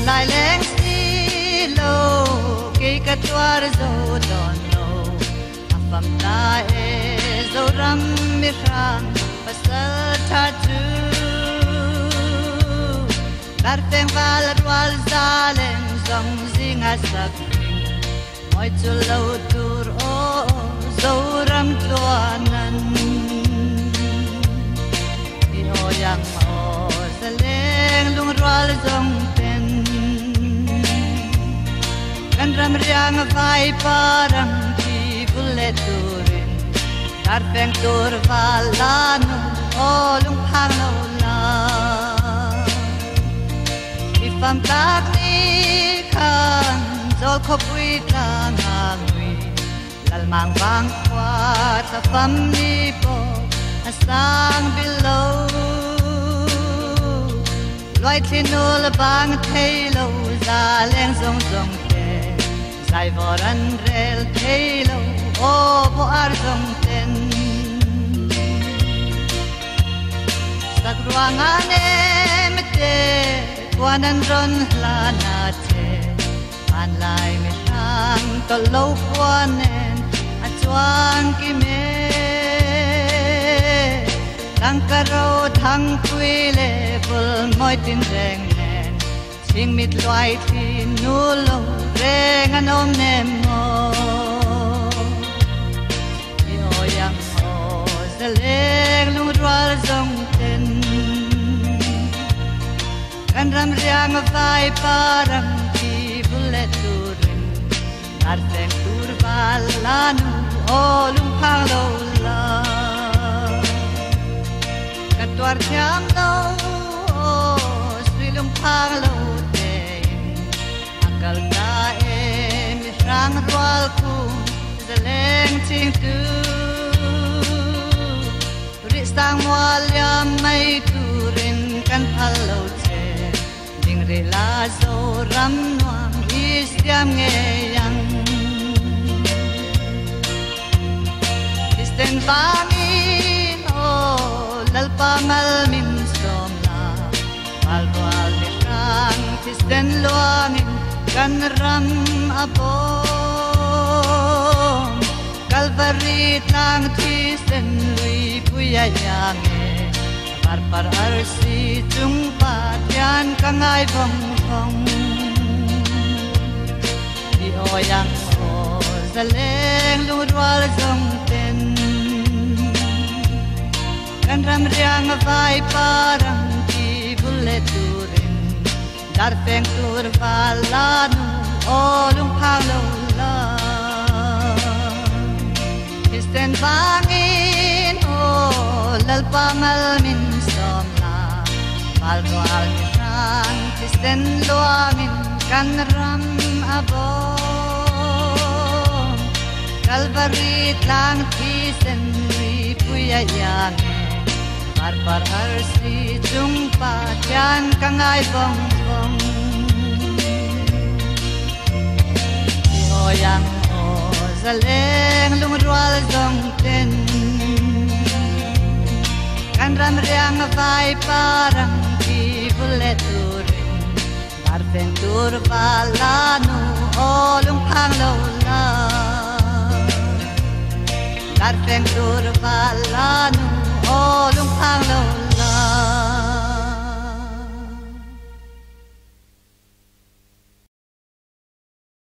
lại leng xí lô kê cà tuar dô đòn lô afam ta e dô ram mi rang pasal ta tu dar peng val wal zalem zong zing asak moi chu lo tur o dô ram tuanan i o yang o saleng lung rwal zong pen kan ram riang vai parang ki bulle turin dar peng tur valanu o lung phang lo la ifam tak ni kan zol khopui ta ngangui lal mang bang kwa ta fam ni po asang below loi thinul bang thelo za leng zong zong te sai voran rel thelo o bo ar zong ten sak ruangane mete kwanan ron la na te an lai me sang to lo kwanen a chuan ki me tang karo thang pui le bul moi tin reng nen sing mit loi thi nu lo reng anom nem mo yo yang ho zeleng lu rwal zong ten kan ram riang vai parang ki bulle turin ar teng tur balanu o lung phang lo la tuar thiam lo sui lung phang lo te akal ta e mi rang rwal ku zeleng ching tu ri sang wal yam mai turin kan phal lo che ding re la zo ram nuam is yam nge yang isten bangin lalpa mal min som la malwal mi rang tisten luangin kan ram abom kalvari tang tisten lui puya yang par par arsi chung patyan kangai bong bong di oyang o zaleng lurwal zong ten kan ram riang vai parang ki bulle turin dar peng tur valanu o lung phang lo la isten bangin o lalpa mal min som la mal wal mi rang isten luangin kan ram abom kalvari tlang tisen lui puya yang par par arsi chung patyan kangai bong bong yo yang o zaleng lung rwal zong ten kan ram riang vai parang ki bulle turin dar pen tur valanu o lung phang lo la dar pen tur valanu o